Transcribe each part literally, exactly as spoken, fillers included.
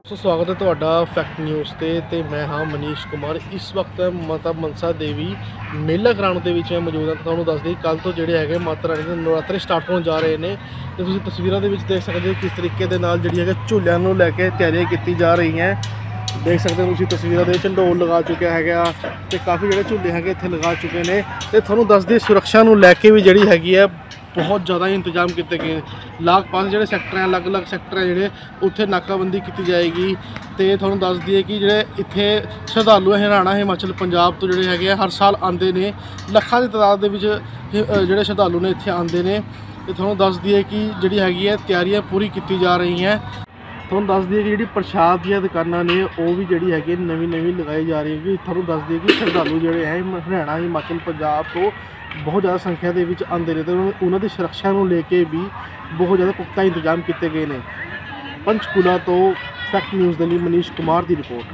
ਸੋ ਸਵਾਗਤ ਹੈ ਤੁਹਾਡਾ ਫੈਕਟ ਨਿਊਜ਼ ਤੇ ਤੇ ਮੈਂ ਹਾਂ ਮਨੀਸ਼ ਕੁਮਾਰ। ਇਸ ਵਕਤ ਮਾਤਾ ਮਨਸਾ ਦੇਵੀ ਮੇਲਾ ਗਰਾਊਂਡ ਦੇ ਵਿੱਚ ਮੈਂ ਮੌਜੂਦ ਹਾਂ। ਤੁਹਾਨੂੰ ਦੱਸ ਦਈਏ ਕੱਲ੍ਹ ਤੋਂ ਜਿਹੜੇ ਹੈਗੇ ਮਾਤਾ ਰਾਣੀ ਦੇ ਨਵਰਾਤਰੇ ਸਟਾਰਟ ਹੋਣ ਜਾ ਰਹੇ ਨੇ ਤੇ ਤੁਸੀਂ ਤਸਵੀਰਾਂ ਦੇ ਵਿੱਚ ਦੇਖ ਸਕਦੇ ਹੋ ਕਿਸ ਤਰੀਕੇ ਦੇ ਨਾਲ ਜਿਹੜੀ ਹੈਗਾ ਝੂਲਿਆਂ ਨੂੰ ਲੈ ਕੇ ਤਿਆਰੀਆਂ ਕੀਤੀ ਜਾ ਰਹੀਆਂ। ਦੇਖ ਸਕਦੇ ਹੋ ਤੁਸੀਂ ਤਸਵੀਰਾਂ ਦੇ ਵਿੱਚ ਢੋਲ ਲਗਾ ਚੁੱਕਿਆ ਹੈਗਾ ਤੇ ਕਾਫੀ ਜਿਹੜੇ ਝੂਲੇ ਹੈਗੇ ਇੱਥੇ ਲਗਾ ਚੁੱਕੇ ਨੇ ਤੇ ਤੁਹਾਨੂੰ ਦੱਸ ਦਈਏ ਸੁਰੱਖਿਆ ਨੂੰ ਲੈ ਕੇ ਵੀ ਜਿਹੜੀ ਹੈਗੀ ਹੈ बहुत ज़्यादा इंतजाम किए गए। लाग पास जो सैक्टर हैं अलग अलग सैक्टर है जोड़े उत्थे नाकाबंदी की जाएगी। तो थोड़ा दस दिए कि जोड़े इतने श्रद्धालु हरियाणा हिमाचल पंजाब तो जोड़े है हर साल आते हैं लखों की तादाद के जोड़े श्रद्धालु ने इतने आते हैं। तो थोड़ा दस दिए कि जी हैगी है तैयारियां पूरी की जा रही हैं। थोड़ा दस दिए कि जी प्रसाद दी दुकाना ने वो भी जी है नवी नवी लगाई जा रही है। कि थोड़ा दस दिए कि श्रद्धालु जोड़े है हरियाणा हिमाचल पंजाब तो बहुत ज़्यादा संख्या के आते हैं तो उन्होंने सुरक्षा को लेके भी बहुत ज़्यादा पुख्ता इंतजाम किए गए हैं। पंचकूला तो फैक्ट न्यूज़ के लिए मनीष कुमार की रिपोर्ट।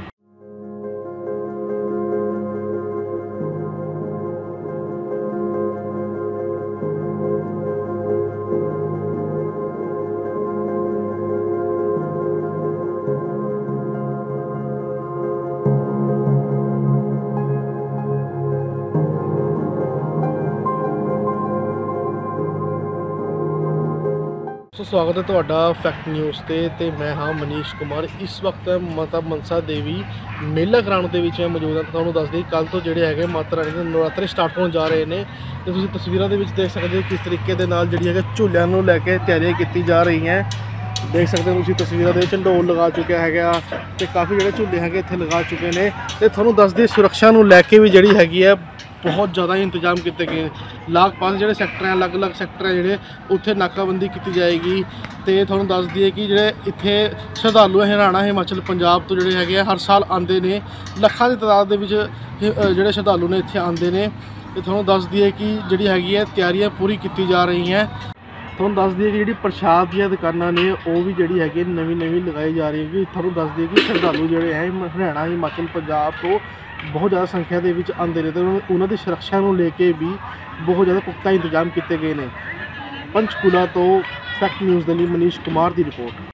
सो स्वागत है ਤੁਹਾਡਾ फैक्ट न्यूज़ ਤੇ ਤੇ ਮੈਂ ਹਾਂ ਮਨੀਸ਼ ਕੁਮਾਰ। ਇਸ ਵਕਤ ਮਾਤਾ ਮਨਸਾ ਦੇਵੀ ਮੇਲਾ ਗਰਾਊਂਡ ਦੇ ਵਿੱਚ ਮੈਂ ਮੌਜੂਦ ਹਾਂ। ਤੁਹਾਨੂੰ ਦੱਸ ਦਈਏ ਕੱਲ੍ਹ ਤੋਂ ਜਿਹੜੇ ਹੈਗੇ ਮਾਤਾ ਰਾਣੀ ਦੇ ਨਵਰਾਤਰੇ ਸਟਾਰਟ ਹੋਣ ਜਾ ਰਹੇ ਨੇ ਤੇ ਤੁਸੀਂ ਤਸਵੀਰਾਂ ਦੇ ਵਿੱਚ ਦੇਖ ਸਕਦੇ ਹੋ ਕਿਸ ਤਰੀਕੇ ਦੇ ਨਾਲ ਜਿਹੜੀ ਹੈਗਾ ਝੂਲਿਆਂ ਨੂੰ ਲੈ ਕੇ ਤਿਆਰੀਆਂ ਕੀਤੀ ਜਾ ਰਹੀਆਂ। ਦੇਖ ਸਕਦੇ ਹੋ ਤੁਸੀਂ ਤਸਵੀਰਾਂ ਦੇ ਵਿੱਚ ਢੋਲ ਲਗਾ ਚੁੱਕਿਆ ਹੈਗਾ ਤੇ ਕਾਫੀ ਜਿਹੜੇ ਝੂਲੇ ਹੈਗੇ ਇੱਥੇ ਲਗਾ ਚੁੱਕੇ ਨੇ ਤੇ ਤੁਹਾਨੂੰ ਦੱਸ ਦਈਏ ਸੁਰੱਖਿਆ ਨੂੰ ਲੈ ਕੇ ਵੀ ਜਿਹੜੀ ਹੈਗੀ ਹੈ बहुत ज़्यादा इंतजाम किए गए। लाग पास जो सैक्टर हैं अलग अलग सैक्टर है जोड़े उत्थे नाकाबंदी की जाएगी। तो थोड़ा दस दिए कि जोड़े इतने श्रद्धालु हरियाणा हिमाचल पंजाब तो जोड़े है हर साल आते हैं लखों की तादाद के जोड़े श्रद्धालु ने इतने आते हैं। तो थोड़ा दस दिए कि जी हैगी है तैयारियां पूरी की जा रही हैं। थोड़ा दस दिए कि जी प्रसाद दी दुकाना ने वो भी जी है नवी नवी लगाई जा रही है। कि थोड़ा दस दिए कि श्रद्धालु जोड़े है हरियाणा हिमाचल पंजाब तो बहुत ज़्यादा संख्या के आते हैं तो उन्होंने सुरक्षा को लेके भी बहुत ज़्यादा पुख्ता इंतजाम किए गए हैं। पंचकूला तो फैक्ट न्यूज़ के लिए मनीष कुमार की रिपोर्ट।